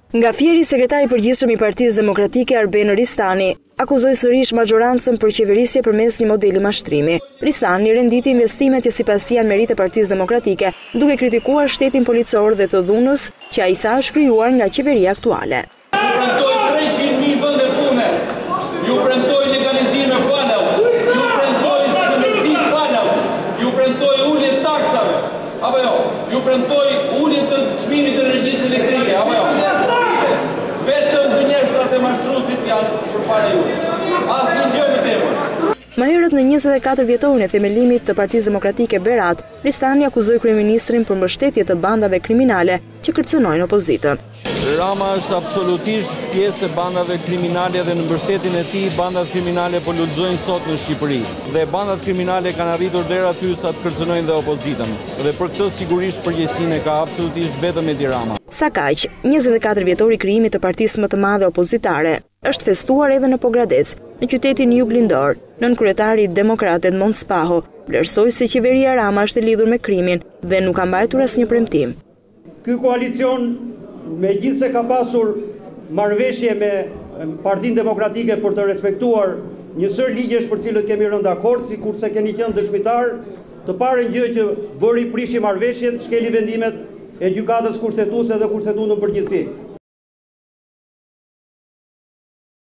Nga Fieri, sekretari përgjithshëm i Partisë Demokratike Arben Ristani akuzoi sërish mazhorancën për qeverisje përmes një modeli mashtrimi. Ristani, renditi, investimet sipas janë meritë e Partisë Demokratike, duke kritikuar shtetin policor dhe të dhunës që ai tha është krijuar nga qeveria aktuale. Ju premtoj 300.000 vende pune, ju premtoj legalizime falës, ju premtoj shëndetësi falës, ju premtoj ulje të taksave, apo jo, ju premtoj ulje të çmimit të energjisë elektrike, apo jo. Vetëm gënjeshtrat e mashtruesit janë përpara jush. Asnjë gjë më tepër. Më herët në 24 vjetorin e themelimit të Partisë Demokratike Berat, Ristani akuzoi kryeministrin për mbështetje të bandave kriminale që kërcënojnë opozitën. Rama është absolutisht pjesë e bandave kriminale dhe në mbështetjen e tij bandat kriminale po lulëzojnë sot në Shqipëri. Dhe bandat kriminale kanë arritur deri aty sa të kërcënojnë dhe opozitën. Dhe për këtë sigurisht përgjegjësinë ka absolutisht vetëm Edi Rama. Sa kaq, 24 vjetori i krijimit të partisë më të madhe opozitare është festuar edhe në Pogradec, në qytetin juglindor. Nënkryetari i Demokratët Edmond Spaho vlerësoi se qeveria Rama është e lidhur me krimin dhe nuk ka mbajtur asnjë premtim. Ky koalicion megjithse ka pasur marrëveshje me Partinë Demokratike për të respektuar një sër ligjesh për cilët kemi rënë dakord, sikurse keni qenë dëshmitar, të parën gjë që bëri prishi marrëveshjet, shkeli vendimet e gjykatës kushtetuese dhe kushtetuese në përgjithësi.